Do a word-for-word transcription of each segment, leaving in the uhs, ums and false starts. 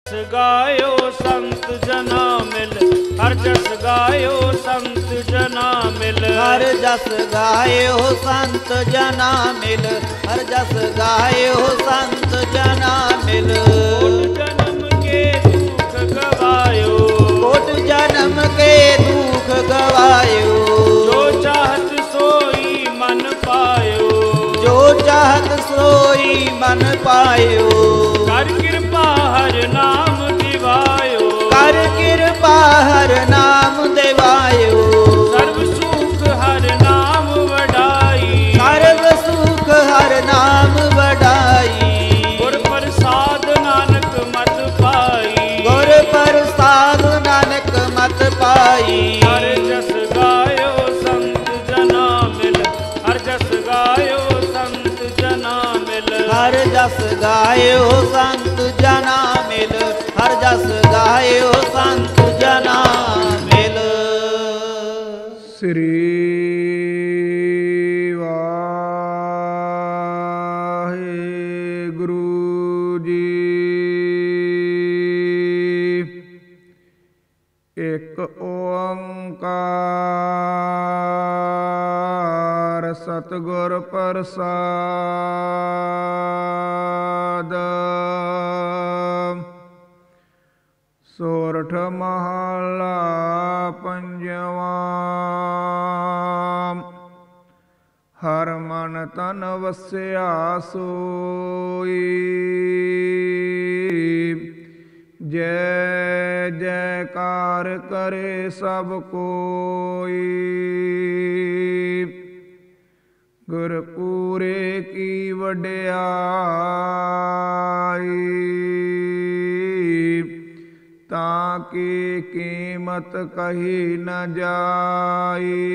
गायो संत जना मिल, हर जस गायो संत जना मिल। हर जस गायो संत जना मिल, हर जस गायो संत जना मिल। कोट जन्म के दुख गवायो, कोट जन्म के दुख गवायो। जो चाहत सोई मन पायो, जो चाहत सोई मन पायो। कर कृपा हर नाम दिवायो, कर कृपा हर नाम दिवायो। सर्व सुख हर नाम वडाई, सर्व सुख हर नाम वडाई। गुर प्रसाद नानक मत पाई, गुर प्रसाद नानक मत पाई। हर जस गायो संत जना मिल, हर जस गायो संत जना मिल। हर जस गायो संत जना मिल, हर जस गायो संत जना मिल। श्री वाहिगुरु जी। एक ओंकार सतगुर प्रसाद। सोरठ महला पंजवा। हर मन तन वस्या सोई, जय जयकार करे सब कोई। गुरपुरे की वड्याई, ताकि कीमत कही न जाई।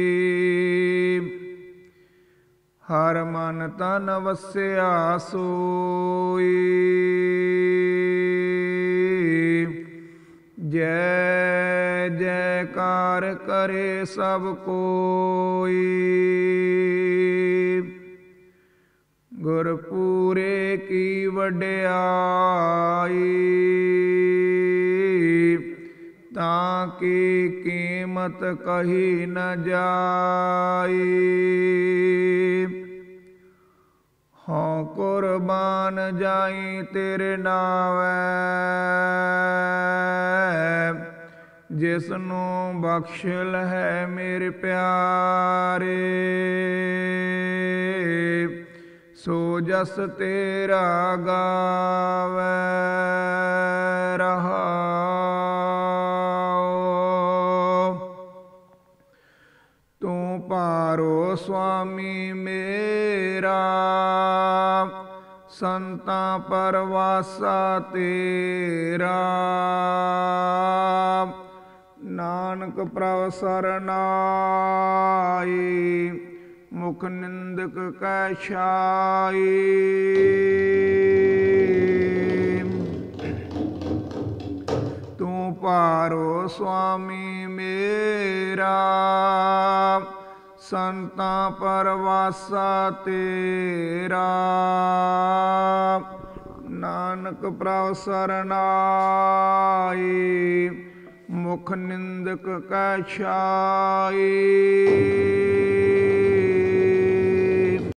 हर मन तन वस्या सोई, जय जयकार करे सब कोई। गुरपुरे की वड्याई, ताकि कीमत कही न जाई। हों कुर्बान जाई तेरे नावै, जिसनों बख्श है मेरे प्यारे। सो जस तेरा गावै रहाओ। तू पारो स्वामी मेरा, संता परवासा तेरा। नानक प्रभ सरनाई, मुख निंदक कै छाई। तू पारो स्वामी मेरा, संता परवासा तेरा। नानक प्रभ सरनाई, मुख निंदक कै छाई।